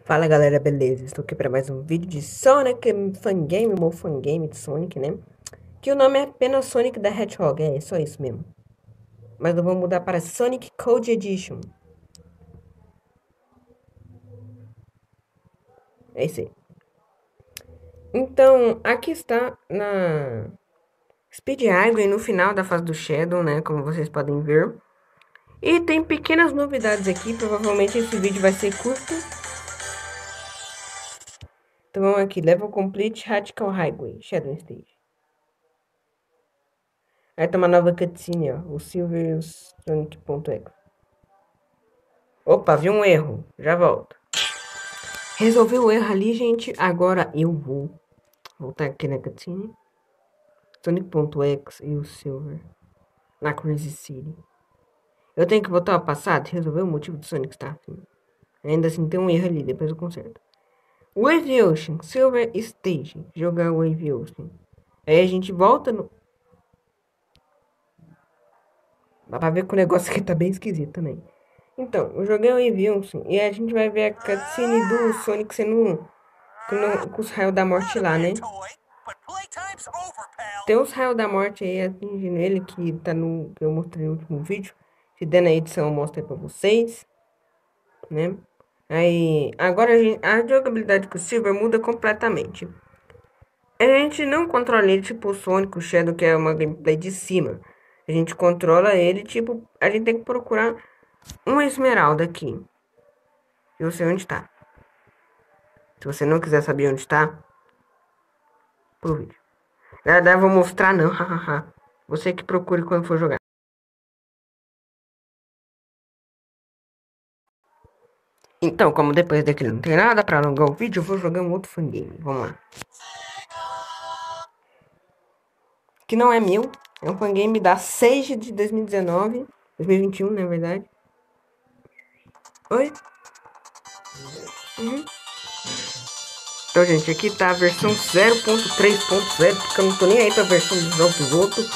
Fala galera, beleza? Estou aqui para mais um vídeo de Sonic Fangame, o meu fangame de Sonic, né? Que o nome é apenas Sonic the Hedgehog, é só isso mesmo. Mas eu vou mudar para Sonic Code Edition. É isso aí. Então, aqui está na Speed Highway, no final da fase do Shadow, né? Como vocês podem ver. E tem pequenas novidades aqui, provavelmente esse vídeo vai ser curto. Então vamos aqui, Level Complete Radical Highway, Shadow Stage. Aí tem uma nova cutscene, ó, o Silver e o Sonic.exe. Opa, vi um erro. Já volto. Resolvi o erro ali, gente. Agora eu vou voltar aqui na cutscene. Sonic.exe e o Silver. Na Crazy City. Eu tenho que voltar ao passado e resolver o motivo do Sonic estar assim. Ainda assim tem um erro ali, depois eu conserto. Wave Ocean, Silver Stage. Jogar Wave Ocean. Aí a gente volta no... Dá pra ver que o negócio aqui tá bem esquisito também. Então, eu joguei o Wave Ocean e a gente vai ver a cutscene do Sonic sendo... com os raios da morte lá, né? Tem os raios da morte aí atingindo ele, que tá no que eu mostrei no último vídeo. Se der na edição, eu mostro aí pra vocês, né? Aí, agora a jogabilidade com o Silver muda completamente. A gente não controla ele tipo o Sonic, o Shadow, que é uma gameplay de cima. A gente controla ele, tipo, a gente tem que procurar uma esmeralda aqui. Eu sei onde tá. Se você não quiser saber onde está, pro vídeo. Na verdade, eu vou mostrar não, hahaha. Você que procure quando for jogar. Então, como depois daquele não tem nada pra alongar o vídeo, eu vou jogar um outro fangame. Vamos lá. Que não é meu. É um fangame da 6 de 2019. 2021, na verdade. Oi? Então, gente, aqui tá a versão 0.3.0. Porque eu não tô nem aí pra versão dos jogos outros.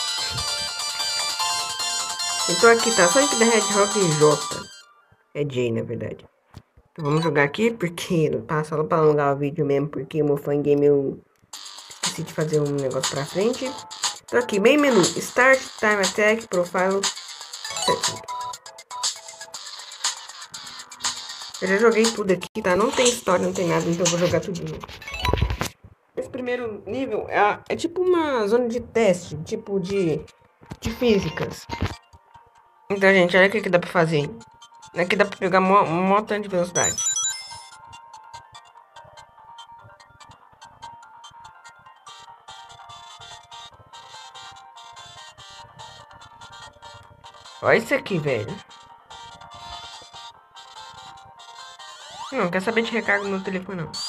Então aqui tá Sonic the Hedgehog J. É J, na verdade. Então vamos jogar aqui, porque não tá só pra alongar o vídeo mesmo, porque o meu fangame eu esqueci de fazer um negócio pra frente. Então aqui, main menu, Start, Time Attack, Profile, Setting. Eu já joguei tudo aqui, tá? Não tem história, não tem nada, então eu vou jogar tudo de novo. Esse primeiro nível é tipo uma zona de teste, tipo de físicas. Então, gente, olha o que dá pra fazer. Aqui dá pra pegar um montão de velocidade. Olha isso aqui, velho. Não quer saber de recarga no telefone, não.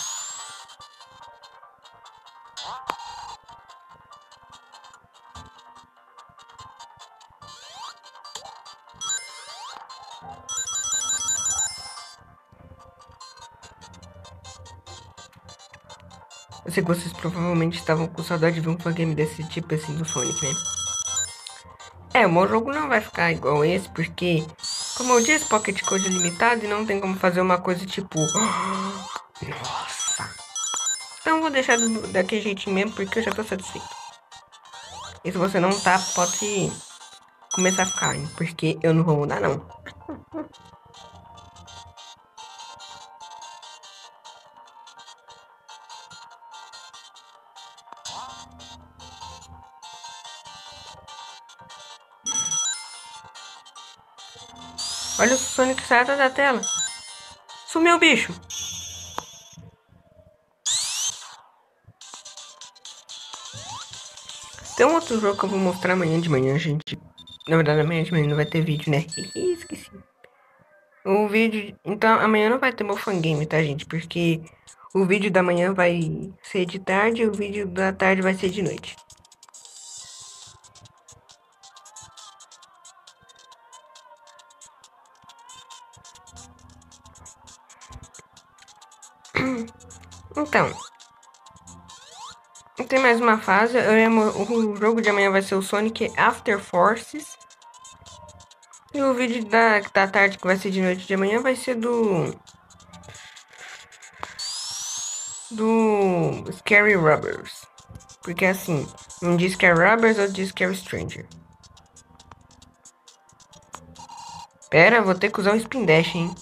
Eu sei que vocês provavelmente estavam com saudade de ver um fangame desse tipo assim do Sonic, né? É, o meu jogo não vai ficar igual esse, porque, como eu disse, Pocket Code é limitado e não tem como fazer uma coisa tipo... Nossa! Então eu vou deixar daquele jeitinho mesmo, porque eu já tô satisfeito. E se você não tá, pode começar a ficar, hein? Porque eu não vou mudar, não. Olha o Sonic saiu da tela. Sumiu o bicho. Tem um outro jogo que eu vou mostrar amanhã de manhã, gente. Na verdade, amanhã de manhã não vai ter vídeo, né? Esqueci. O vídeo... Então, amanhã não vai ter meu fangame, tá, gente? Porque o vídeo da manhã vai ser de tarde e o vídeo da tarde vai ser de noite. Então, tem mais uma fase. O jogo de amanhã vai ser o Sonic After Forces. E o vídeo da tarde, que vai ser de noite de amanhã, vai ser do do Scary Robbers. Porque assim, um diz Scary Robbers, outro diz Scary Stranger. Pera, vou ter que usar o Spin Dash, hein?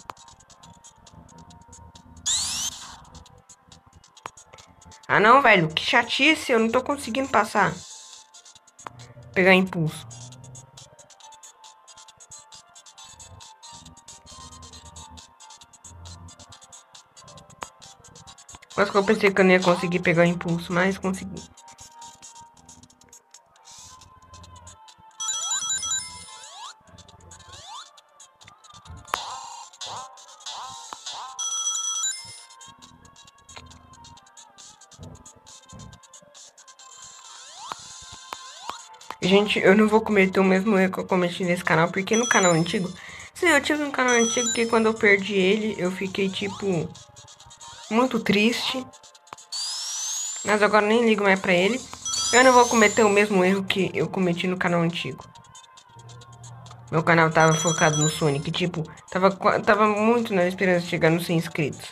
Ah não, velho, que chatice, eu não tô conseguindo passar. Pegar impulso. Quase que eu pensei que eu não ia conseguir pegar o impulso, mas consegui. Gente, eu não vou cometer o mesmo erro que eu cometi nesse canal, porque no canal antigo... Sim, eu tive um canal antigo que quando eu perdi ele, eu fiquei, tipo, muito triste. Mas agora nem ligo mais pra ele. Eu não vou cometer o mesmo erro que eu cometi no canal antigo. Meu canal tava focado no Sonic, tipo, tava muito na esperança de chegar nos 100 inscritos.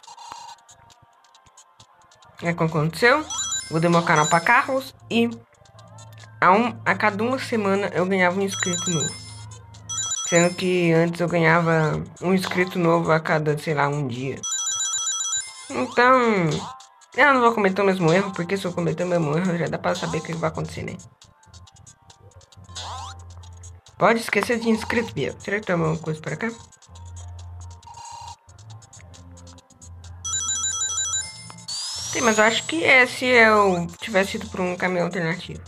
É o que aconteceu? Mudei meu canal pra carros e a cada uma semana eu ganhava um inscrito novo. Sendo que antes eu ganhava um inscrito novo a cada, sei lá, um dia. Então, eu não vou cometer o mesmo erro, porque se eu cometer o mesmo erro, já dá pra saber o que vai acontecer, né? Pode esquecer de inscrito, Bia. Será que tem alguma coisa pra cá? Tem, mas eu acho que é se eu tivesse ido por um caminho alternativo.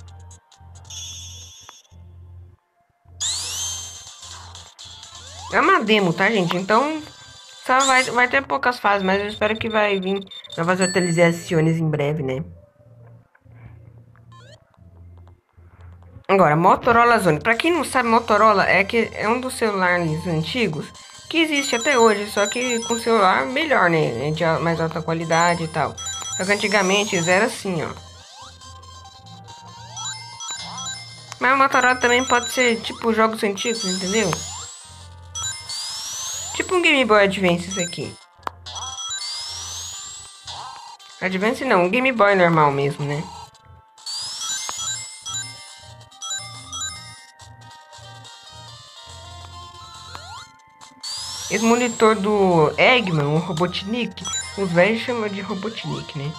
É uma demo, tá, gente? Então, só vai ter poucas fases, mas eu espero que vai vir novas atualizações em breve, né? Agora, Motorola Zone. Pra quem não sabe, Motorola é um dos celulares antigos que existe até hoje, só que com celular melhor, né? De mais alta qualidade e tal. Só que antigamente era assim, ó. Mas o Motorola também pode ser tipo jogos antigos, entendeu? Tipo um Game Boy Advance isso aqui. Advance não, um Game Boy normal mesmo, né? Esse monitor do Eggman, o Robotnik, os velhos chamam de Robotnik, né?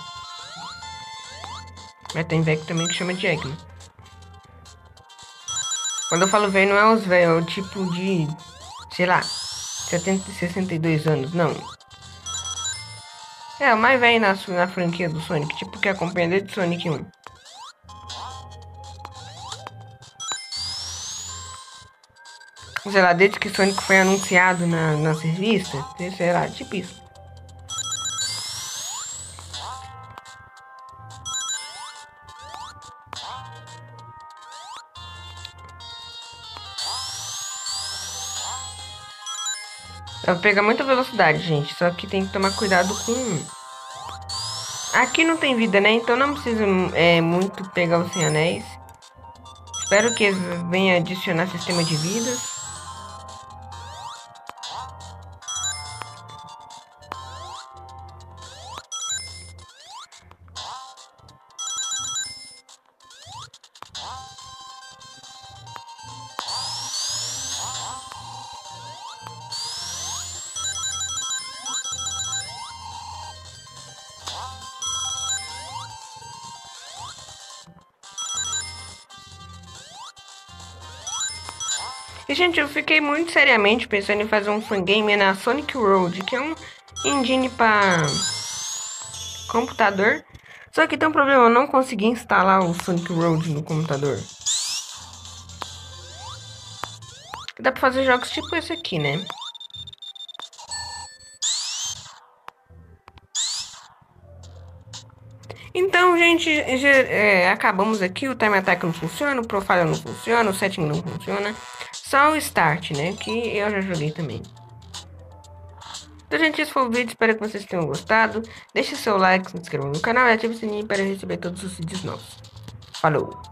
Mas tem velho também que chama de Eggman. Quando eu falo velho, não é os velhos, é o tipo de, sei lá, 62 anos, não. É, o mais velho na franquia do Sonic, tipo que acompanha desde Sonic 1. Sei lá, desde que Sonic foi anunciado nas revistas, sei lá, tipo isso. Ela pega muita velocidade, gente, só que tem que tomar cuidado com... Aqui não tem vida, né? Então não precisa muito pegar os 100 anéis. Espero que eles venham adicionar sistema de vidas. E, gente, eu fiquei muito seriamente pensando em fazer um fangame na Sonic Road, que é um engine para computador. Só que tem um problema, eu não consegui instalar o Sonic Road no computador. Dá pra fazer jogos tipo esse aqui, né? Então, gente, acabamos aqui. O Time Attack não funciona, o Profile não funciona, o Setting não funciona. Só o Start, né? Que eu já joguei também. Então, gente, esse foi o vídeo. Espero que vocês tenham gostado. Deixe seu like, se inscreva no canal e ative o sininho para receber todos os vídeos novos. Falou!